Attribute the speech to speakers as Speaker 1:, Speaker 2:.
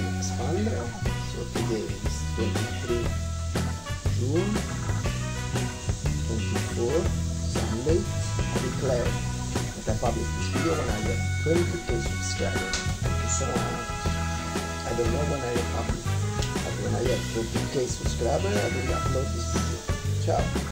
Speaker 1: Xmandre. So today is 23 June 24, Sunday. I declare that I publish this video when I get 20k subscribers. Thank you so much. I don't know when I publish, but when I get 20k subscribers, I will upload this video. Ciao.